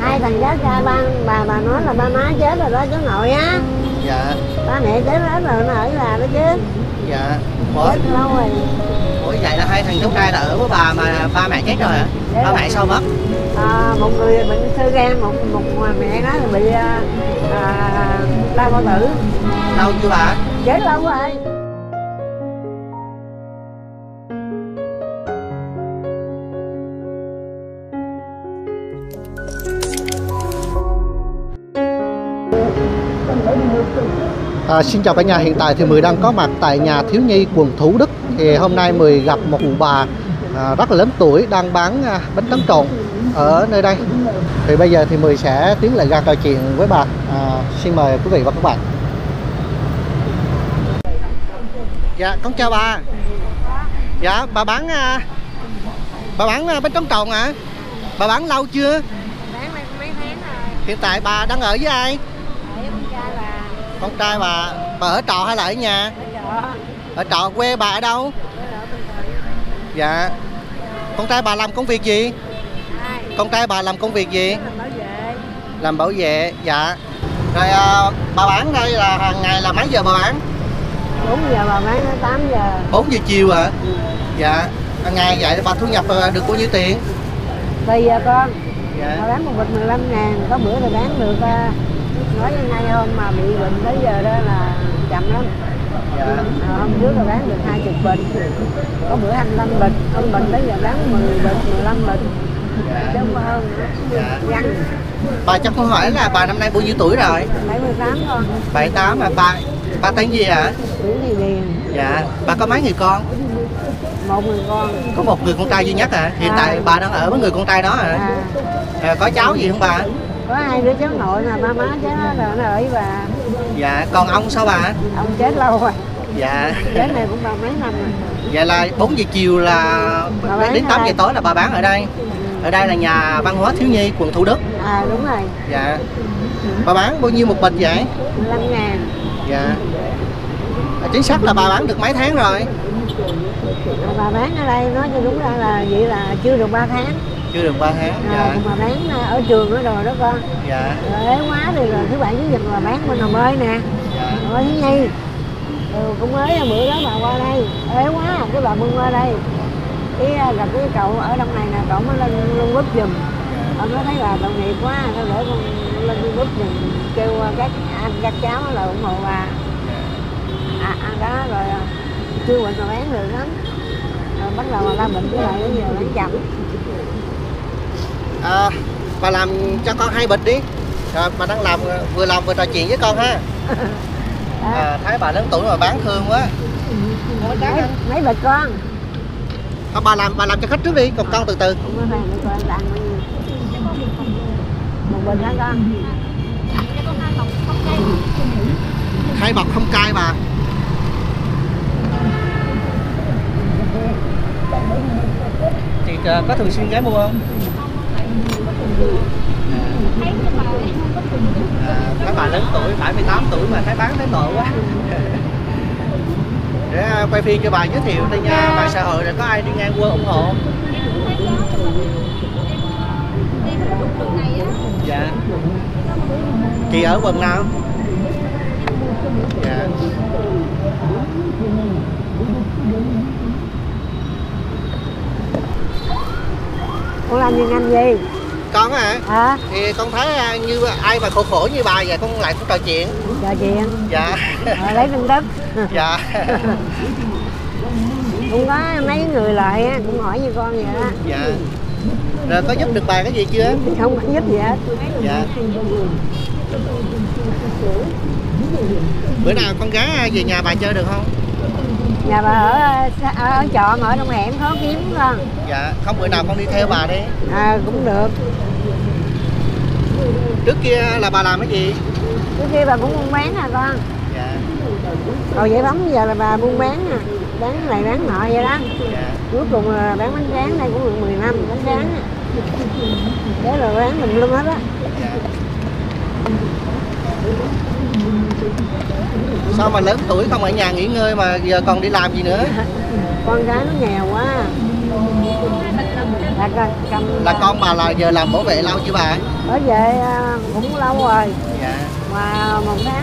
Hai thằng cháu trai bà nói là ba má chết rồi đó cháu nội á. Dạ. Ba mẹ chết hết rồi nó ở là đó chứ. Dạ. Chết lâu rồi. Ủa vậy là hai thằng cháu trai là ở với bà mà ba mẹ chết rồi hả? Ba mẹ sao mất? Một người bệnh sơ gan, một mẹ nó là bị đau bao tử. Lâu chưa bà? Chết lâu rồi. Xin chào cả nhà, hiện tại thì Mười đang có mặt tại nhà thiếu nhi quận Thủ Đức. Thì hôm nay Mười gặp một cụ bà rất là lớn tuổi đang bán bánh tráng trộn ở nơi đây. Thì bây giờ thì Mười sẽ tiến lại ra trò chuyện với bà. Xin mời quý vị và các bạn. Dạ, con chào bà. Dạ, bà bán bánh tráng trộn hả? Bà bán lâu chưa? Bán mấy tháng rồi. Hiện tại bà đang ở với ai? Ở với con trai bà. Con trai bà ở trọ hay là ở nhà? Ở trọ. Quê bà ở đâu? Dạ. Con trai bà làm công việc gì? Con trai bà làm công việc gì? Làm bảo vệ. Dạ. Rồi bà bán đây là hàng ngày là mấy giờ bà bán? 4 giờ bà bán tới 8 giờ. 4 giờ chiều hả? Dạ. Hàng ngày vậy bà thu nhập được bao nhiêu tiền? Tùy giờ con. Dạ. Bà bán một bịch 15.000, có bữa là bán được nói như ngày hôm mà bị bệnh tới giờ đó là chậm lắm. Dạ. Hôm trước là bán được 20 bịch, có bữa 25 bịch, hôm bệnh tới giờ bán 10 bịch, 15 bịch, chứ không có hơn nữa. Dạ. Văng. Bà chắc con hỏi là bà năm nay bao nhiêu tuổi rồi? 78 con. 78 mà bà tên gì hả? Nguyễn Thị Điền. Dạ. Bà có mấy người con? Một người con. Có một người con trai duy nhất hả? Hiện tại bà đang ở với người con trai đó hả? Có cháu gì không bà? Có 2 đứa cháu nội mà ba má cháu rồi nó ở với bà. Dạ. Còn ông sao bà? Ông chết lâu rồi. Dạ. Chết này cũng bao mấy năm rồi. Vậy là 4 giờ chiều là đến 8 giờ tối là bà bán ở đây. Ở đây là nhà văn hóa thiếu nhi quận Thủ Đức. Đúng rồi. Dạ. Bà bán bao nhiêu một bịch vậy? 15.000. Dạ. Chính xác là bà bán được mấy tháng rồi? Bà bán ở đây nói cho đúng ra là vậy là chưa được 3 tháng. Chưa được 3 tháng. Dạ. Mà bán ở trường đó rồi đó con. Dạ. Rồi ế quá thì rồi thứ bảy chủ nhật là bán bên Hồng Bơi nè. Dạ. Rồi thiếu nhi. Cũng mới bữa đó bà qua đây, ế quá cái bà bưng qua đây. Cái gặp cái cậu ở trong này nè, cậu mới lên búp giùm. Ông nói thấy là tội nghiệp quá, thôi để con lên búp giùm, kêu các anh các cháu là ủng hộ bà. Đó rồi chưa bệnh mà bán được lắm. Rồi bắt đầu là bệnh cái lại đến giờ bán chậm. Bà làm cho con 2 bịch đi. Rồi bà đang làm vừa trò chuyện với con ha. Thấy bà lớn tuổi mà bán thương quá. Mấy bịch con. Thôi bà làm cho khách trước đi, còn con từ từ. Một bịch hả con? 2 bọc không cay bà. Chị có thường xuyên ghé mua không? Các bà lớn tuổi, 78 tuổi mà thấy bán thấy tội quá. Để quay phim cho bà giới thiệu đây nha, mạng xã hội rồi có ai đi ngang qua ủng hộ. Dạ. Chị ở quận nào? Dạ. Con làm gì gì? Con hả? Thì con thấy như ai mà khổ như bà vậy con lại cũng trò chuyện. Trò chuyện? Dạ. Lấy tin tức. Dạ. Cũng có mấy người lại cũng hỏi như con vậy đó. Dạ. Rồi có giúp được bà cái gì chưa? Không có giúp gì hết. Dạ. Bữa nào con gái về nhà bà chơi được không? Nhà bà ở trọ ở trong hẻm khó kiếm con. Dạ. Không, bữa nào con đi theo bà đi. Cũng được. Trước kia là bà làm cái gì? Trước kia bà cũng buôn bán con. Dạ. Rồi vậy bấm giờ là bà buôn bán bán này bán nọ vậy đó. Dạ. Cuối cùng là bán bánh tráng đây cũng được 10 năm bánh tráng. Thế rồi bán mình luôn hết á. Dạ. Sao mà lớn tuổi không ở nhà nghỉ ngơi mà giờ còn đi làm gì nữa? Con gái nó nghèo quá. Là con bà là giờ làm bảo vệ lâu chưa bà? Ở về cũng lâu rồi. Dạ. Mà một tháng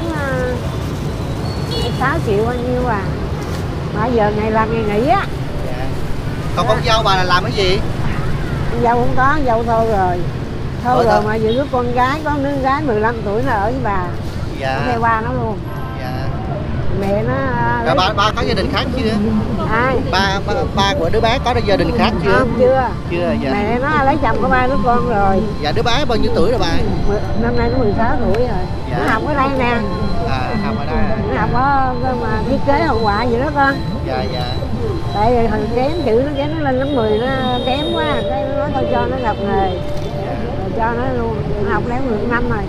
6 triệu bao nhiêu à. Mà giờ ngày làm ngày nghỉ á. Dạ. Còn con dâu bà là làm cái gì? Con dâu không có, dâu thôi rồi. Thôi rồi thôi. mà vừa đứa con gái, có đứa gái 15 tuổi nó ở với bà. Dạ. Theo ba nó luôn. Dạ. Mẹ nó Rồi ba có gia đình khác chưa? ai? Ba của đứa bé có gia đình khác chưa? Không, chưa. Chưa. Dạ. Mẹ nó lấy chồng có 3 đứa con rồi. Dạ, đứa bé bao nhiêu tuổi rồi bà? Năm nay nó 16 tuổi rồi. Dạ. Nó học ở đây nè. Học ở đây. Nó học ở mà thiết kế hậu quả gì đó con. Dạ. Dạ. Tại vì thằng kém chữ nó kém, nó lên lớp 10 nó kém quá, cái nó nói thôi cho nó học nghề. Rồi cho nó luôn, nó học lén được năm rồi.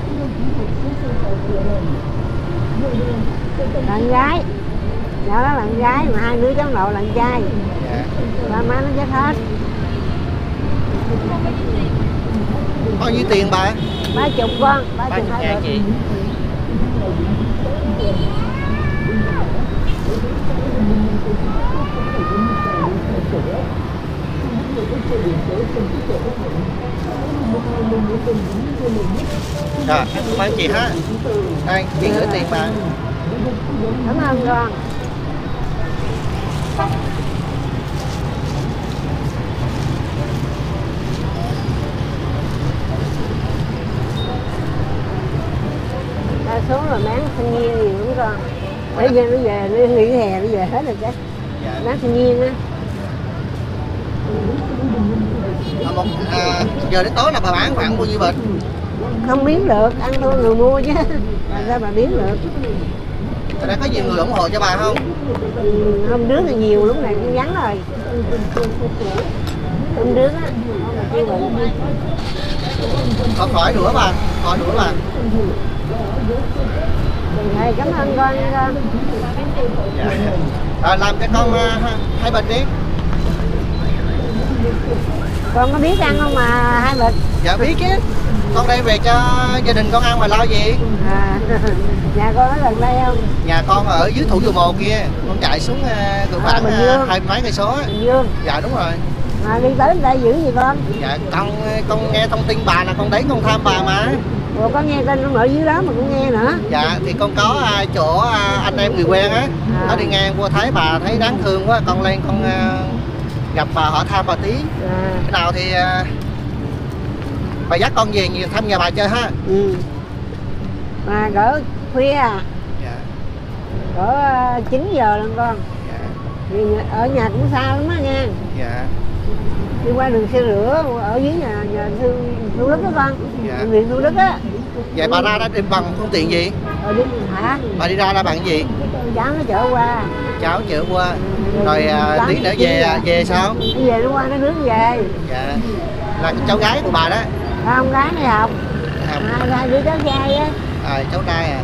Bạn gái, nhỏ đó là bạn gái, mà 2 đứa cháu nội là bạn trai. Dạ. Ba má nó chết hết. Bao nhiêu tiền bà? 30 con, 30 ngàn chị. Rồi, cảm ơn chị ha. Đây, chị gửi tiền bà. Cảm ơn con. Đa số là bán thanh niên nhiều lắm con. Bây giờ nó về, nó nghỉ hè nó về hết rồi chứ. Dạ. Bán thanh niên á. Giờ đến tối là bà bán khoảng bao nhiêu bịch? Không biến được, ăn thôi người mua chứ. Làm sao bà biến được. Ở đây có nhiều người ủng hộ cho bà không? Hôm trước thì nhiều, lúc này cũng vắng rồi. Hôm trước á, kêu bệnh. Con khỏi nữa bà, khỏi nữa bà. Thầy cảm ơn con nha con. Dạ. Làm cho con 2 bịch đi. Con có biết ăn không mà 2 bịch? Dạ biết chứ. Con đem về cho gia đình con ăn mà lo gì? Nhà con ở gần đây không? Nhà con ở dưới Thủ Dầu Một kia. Con chạy xuống cỡ khoảng 20 mấy cây số. Bình Dương. Dạ đúng rồi. Mà đi tới đây giữ gì con? Dạ con nghe thông tin bà là con đến con thăm bà mà. Ủa có nghe tên ông nội dưới đó mà cũng nghe nữa. Dạ thì con có chỗ anh em người quen á. Nó đi ngang qua thấy bà thấy đáng thương quá, con lên con gặp bà hỏi thăm bà tí. Cái nào thì bà dắt con về thăm nhà bà chơi ha. Ừ. Mà cỡ khuya à? Dạ. Cỡ 9 giờ lần con. Dạ. Vì ở nhà cũng xa lắm á nha. Dạ. Đi qua đường xe lửa ở dưới nhà Thu Đức đó con. Dạ. Bệnh viện Thu Đức á. Vậy bà ra đó đi bằng phương tiện gì? Đi hả? Bà đi ra bằng gì? Cháu nó chở qua. Cháu chở qua. Rồi tí nữa về sao? Về nó qua nó nướng về. Dạ. Là cháu gái của bà đó. Không, gái này học. Hai đứa cháu trai á. Cháu trai à.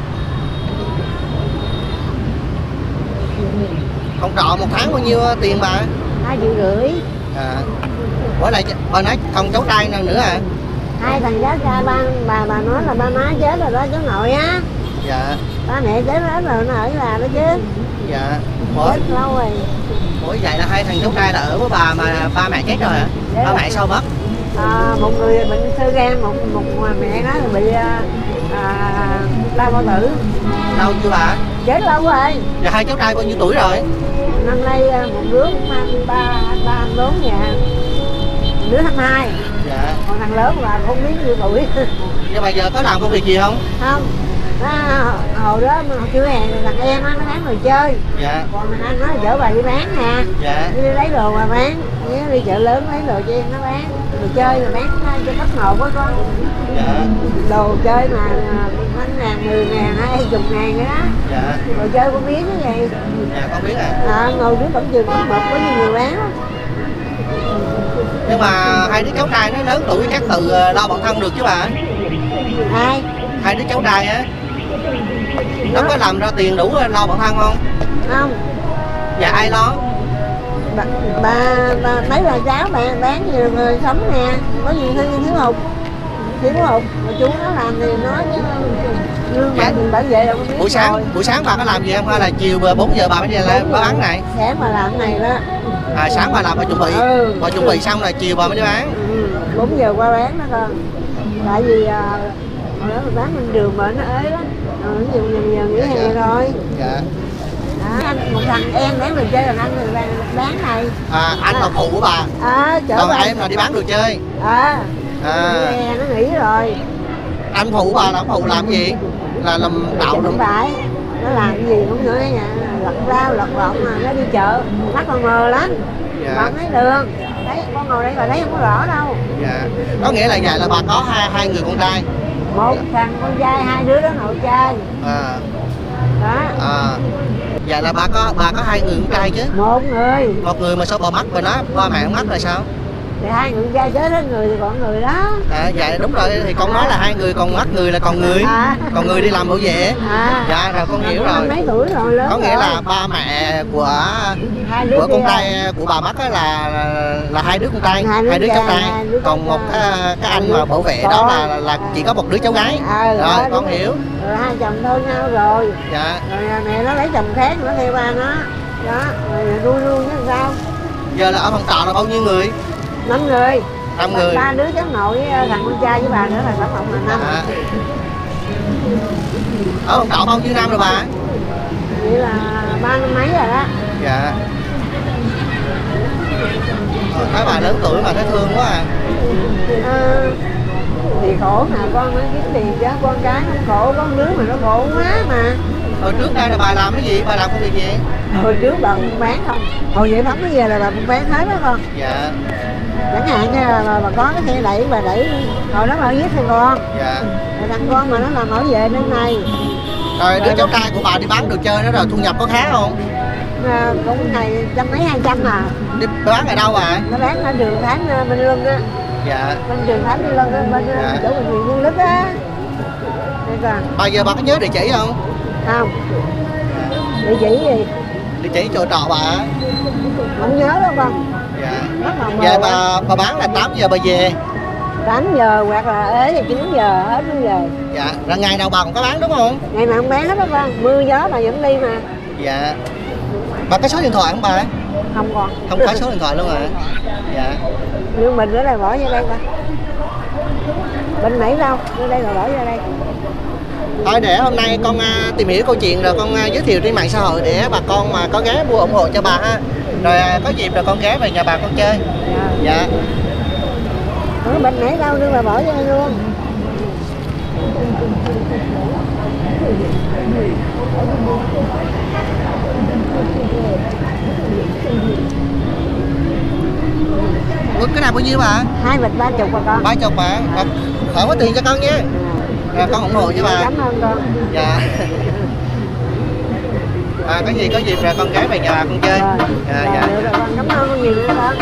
Không trọ một tháng bao nhiêu tiền bà? 2,5 triệu. Ủa lại bà nói còn cháu trai nào nữa à? 2 thằng cháu trai, bà nói là ba má chết rồi đó, cháu nội á. Dạ. Ba mẹ chết hết rồi nó ở với bà đó chứ. Dạ. Chết lâu rồi. Ủa vậy là 2 thằng cháu trai là ở với bà mà ba mẹ chết rồi hả? Ba mẹ sao mất? Một người bệnh sơ gan, một mẹ nó bị đau bao tử. Lâu chưa bà? Chết lâu rồi. Dạ 2 cháu trai bao nhiêu tuổi rồi? Năm nay một đứa cũng 34 nhà, một đứa 22. Dạ. Còn thằng lớn là không biết nhiêu tuổi. Nhưng mà giờ có làm công việc gì không? Không. Hồi đó mà chưa hè thằng em á nó bán đồ chơi. Dạ. Còn anh nói chở bà đi bán nè. Dạ. Đi lấy đồ mà bán, đi chợ lớn lấy đồ cho em nó bán. Đồ chơi mà bán cho cấp 1 của con. Dạ. Đồ chơi mà 5.000, 10.000, 20.000 nữa đó. Dạ. Đồ chơi con biết cái gì. Dạ con biết à. Ngồi trước cổng trường cấp 1 có nhiều người bán lắm. Nhưng mà 2 đứa cháu trai nó lớn tuổi chắc tự lo bản thân được chứ bà? Ai? 2 đứa cháu trai á. Nó có làm ra tiền đủ lo bản thân không? Không. Dạ ai lo? Bà mấy bà cháu bà bán nhiều người sống nè, có nhiều thiếu hụt mà chú nó làm thì nói chứ lương bà mình bảo vệ đâu có biết. Buổi sáng bà có làm gì không hay là chiều 4 giờ bà mới đi làm bán này? Sáng bà làm này đó, Sáng bà làm bà chuẩn bị. Bà chuẩn bị xong rồi chiều bà mới đi bán. 4 giờ qua bán đó con. Tại vì hồi đó mình bán bên đường mà nó ế lắm. Rồi giờ nghỉ hè rồi. Dạ. Một thằng em bán đồ chơi, thằng anh bán này. Anh là phụ của bà. Còn em là đi bán đồ chơi. Nó nghỉ rồi. Anh phụ bà là phụ làm gì? Là làm đạo không phải. Nó làm cái gì cũng nữa nha, lật rau lật lộn mà nó đi chợ mắt con mờ lắm. Bà thấy đường, thấy con ngồi đây bà thấy không có rõ đâu. Dạ. Có nghĩa là vậy là bà có hai người con trai. Một thằng con trai, 2 đứa đó nội trai. Đó. Vậy là bà có 2 người con trai chứ? Một người mà sao bà mắc, bà nói ba mẹ không mắc là sao? Thì 2 người con trai chết hết người thì còn người đó. Vậy đúng rồi, thì con nói là 2 người, còn mắc người là còn người. Còn người đi làm bảo vệ. Dạ rồi con hiểu rồi. Mấy tuổi rồi, lớn. Có nghĩa là ba mẹ của con trai của bà mắc là 2 đứa con trai, 2 đứa cháu trai. Còn một cái anh mà bảo vệ đó là chỉ có một đứa cháu gái. Rồi con hiểu. Rồi 2 chồng thôi nhau rồi. Dạ. Rồi mẹ nó lấy chồng khác, nó theo ba nó. Đó, rồi nuôi chứ sao? Giờ là ở phòng trọ là bao nhiêu người? 5 người. 5 người. 3 đứa cháu nội với thằng con trai với bà nữa là tổng cộng là 5. Ở phòng trọ bao nhiêu năm rồi bà? Vậy là 3 năm mấy rồi đó. Dạ. Thấy bà lớn tuổi mà thấy thương quá à. Thì khổ mà con mới kiếm tiền chứ, con cái nó khổ, con đứa mà nó khổ quá mà. Hồi trước đây là bà làm cái gì? Bà làm công việc gì? Hồi trước bà cũng bán không. Hồi vậy bấm bây giờ là bà cũng bán hết đó con. Dạ. Chẳng hạn như là bà có cái xe đẩy, bà đẩy hồi đó bà viết thằng con. Dạ. Rồi thằng con mà nó làm bảo vệ bên này. Rồi đứa cháu trai của bà đi bán đồ chơi đó rồi thu nhập có khá không? Cũng ngày 100 mấy 200 mà. Đi bán ở đâu bà? Nó bán ở đường Thánh bên Lân á. Dạ. Bên đường Thánh bên Lân á, bên chỗ bệnh viện Quân Đức á. Bây giờ bà có nhớ địa chỉ không? Không. Địa chỉ gì? Địa chỉ chỗ trọ bà. Không nhớ đâu con. Dạ. Vậy bà bán là 8 giờ bà về. 8 giờ hoặc là ế thì 9 giờ hết mới về. Dạ. Rồi ngày nào bà cũng có bán đúng không? Ngày nào không bán hết đó con. Mưa gió bà vẫn đi mà. Dạ. Bà có số điện thoại không bà? Không còn. Không có số điện thoại luôn hả? Dạ. Nhưng mình ở đây bỏ vô đây coi. Bên nãy đâu? Ở đây là bỏ vô đây. Thôi để hôm nay con tìm hiểu câu chuyện rồi con giới thiệu trên mạng xã hội để bà con mà có ghé mua ủng hộ cho bà ha. Rồi có dịp rồi con ghé về nhà bà con chơi. Dạ. Bên nãy đâu nữa mà bỏ vô đây luôn. Ủa, cái này bao nhiêu bà? 2 bịch 30 bà con. 30 bà. Khỏi có tiền cho con nha. Rồi con ủng hộ cho bà. Cảm ơn con. Dạ. Có gì có dịp rồi con ghé về nhà bà con chơi. Dạ. Rồi con cảm ơn con nhiều nữa con.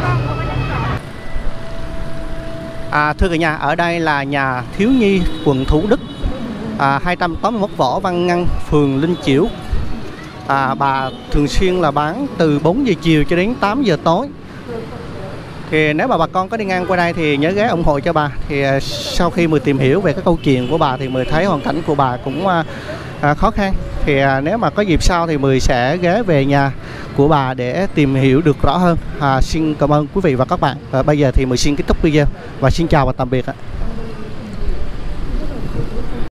Thưa cả nhà, ở đây là nhà thiếu nhi quận Thủ Đức, 281 Võ Văn Ngân, phường Linh Chiểu. Bà thường xuyên là bán từ 4 giờ chiều cho đến 8 giờ tối. Thì nếu mà bà con có đi ngang qua đây thì nhớ ghé ủng hộ cho bà. Thì sau khi mình tìm hiểu về cái câu chuyện của bà thì mình thấy hoàn cảnh của bà cũng khó khăn. Thì nếu mà có dịp sau thì mình sẽ ghé về nhà của bà để tìm hiểu được rõ hơn. Xin cảm ơn quý vị và các bạn. Bây giờ thì mình xin kết thúc video và xin chào và tạm biệt ạ.